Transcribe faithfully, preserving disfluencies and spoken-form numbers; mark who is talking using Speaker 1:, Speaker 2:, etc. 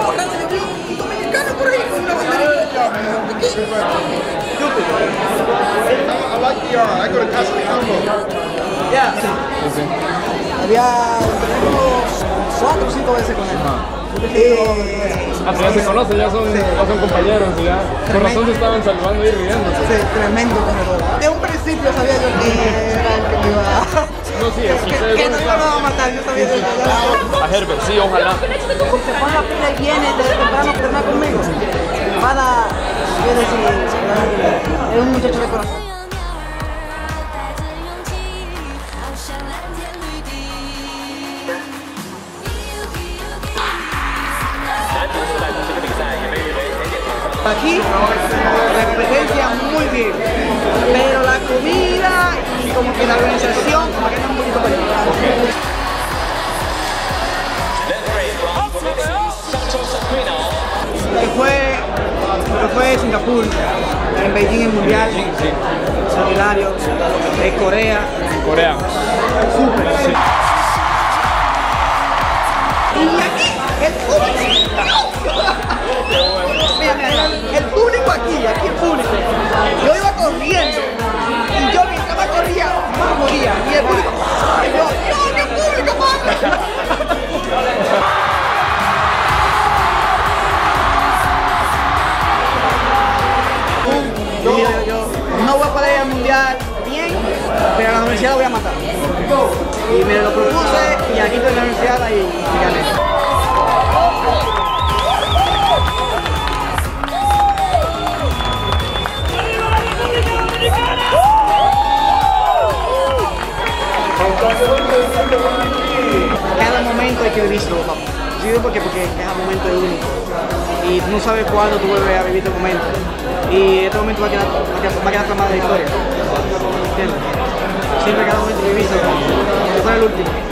Speaker 1: borrando yo vi un dominicano por ahí con una banderita.
Speaker 2: I like the art. I go to Casa de Campo.
Speaker 1: Ya. Sí, sí. Había tenemos cuatro o cinco veces con él. Eh,
Speaker 3: ah, pero ya se conocen, ya son, sí. ya son compañeros, ya. Por razón se estaban salvando y riéndose.
Speaker 1: Sí, tremendo corredor. De un principio sabía yo que era el que me iba a...
Speaker 3: No, sí, es
Speaker 1: que, que, que no iba a matar, yo sabía que
Speaker 3: a Herbert, sí, ojalá.
Speaker 1: Si se pone la pila y viene desde temprano a entrenar conmigo, va a dar, quiero decir, es un muchacho de corazón. Aquí la experiencia muy bien, pero la comida y como que la organización como que está un poquito peligrosa. Que fue, que fue Singapur, en Beijing el mundial, solidario, de Corea.
Speaker 3: Corea.
Speaker 1: Súper. Sí. Y aquí el público. Mira, mira, el público aquí, aquí el público. Yo iba corriendo y yo mientras más corría, más moría. Y el público, y yo, ¡no, qué público, madre! Yo, yo, yo no voy a poder ir al mundial bien, pero a la universidad la voy a matar. Y me lo propuse y aquí estoy en la universidad y, y gané. Cada momento hay que vivirlo, papá. ¿Sí? Porque, porque cada momento es único. Y tú no sabes cuándo tú vuelves a vivir tu momento. Y este momento va a quedar, va a quedar, va a quedar tramado de historia. ¿Entiendes? Siempre cada momento que viviste, que fue el último.